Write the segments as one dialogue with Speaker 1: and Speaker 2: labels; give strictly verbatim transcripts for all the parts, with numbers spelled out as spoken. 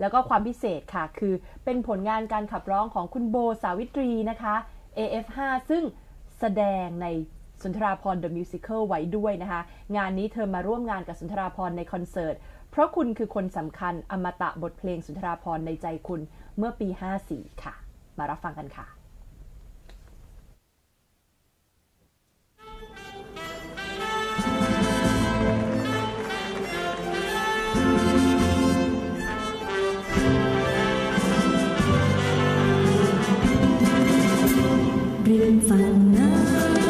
Speaker 1: แล้วก็ความพิเศษค่ะคือเป็นผลงานการขับร้องของคุณโบสาวิตรีนะคะ เอ เอฟ ห้า ซึ่งแสดงในสุนทราภรณ์ The Musical ไว้ด้วยนะคะงานนี้เธอมาร่วมงานกับสุนทราภรณ์ในคอนเสิร์ตเพราะคุณคือคนสำคัญอมตะบทเพลงสุนทราภรณ์ในใจคุณเมื่อปีห้าสี่ค่ะมารับฟังกันค่ะ
Speaker 2: ริมฝั่งน้ำ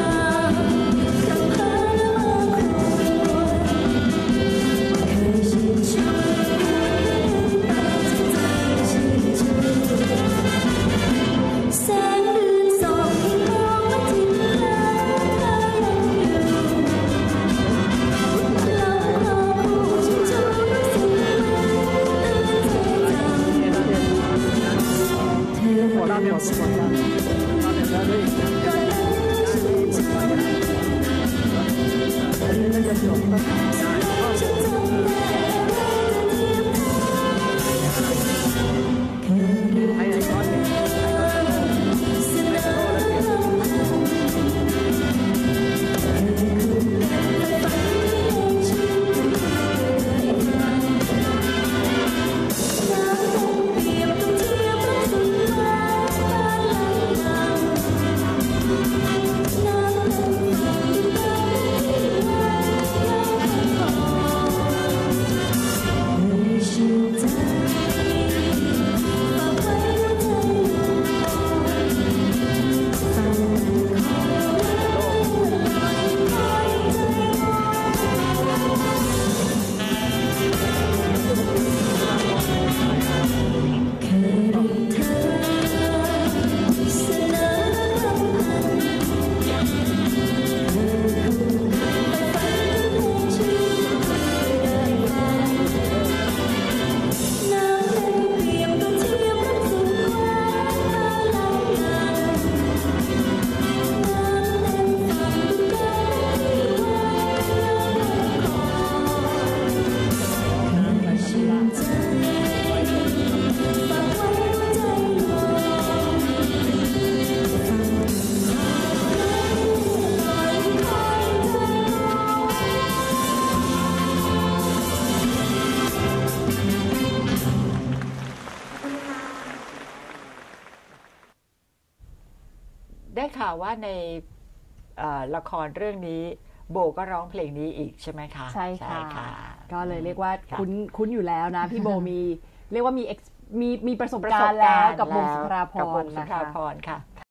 Speaker 3: ได้ข่าวว่าในละครเรื่องนี้โบก็ร้องเพลงนี้อีกใช่ไหมคะ
Speaker 1: ใช่ค่ะก็เลยเรียกว่าคุ้นคุ้นอยู่แล้วนะพี่โบมีเรียกว่ามีมีมีประสบการณ์แล้วกับวงสุนทราภรณ์นะคะ